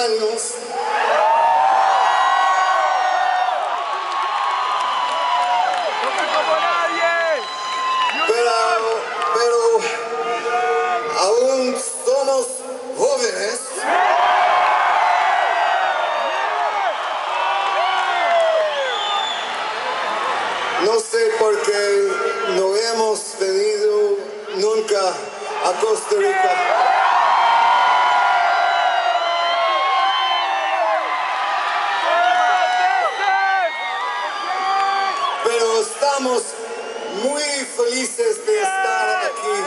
años. Pero aún somos jóvenes. No sé por qué no hemos venido nunca a Costa Rica. Pero estamos muy felices de estar aquí.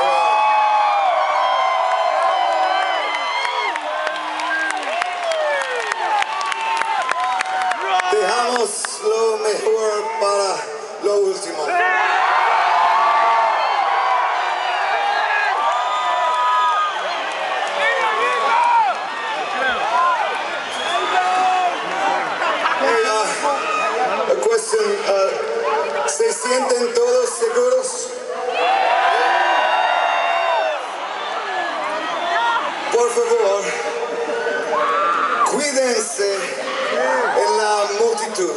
Dejamos lo mejor para lo último. A question, ¿se sienten todos seguros? Por favor, cuídense en la multitud.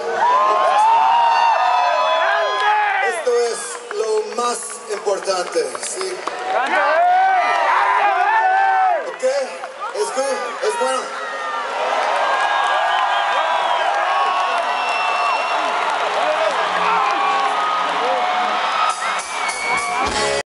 Esto es lo más importante, ¿sí? ¿Ok? ¿Es good? ¿Es bueno?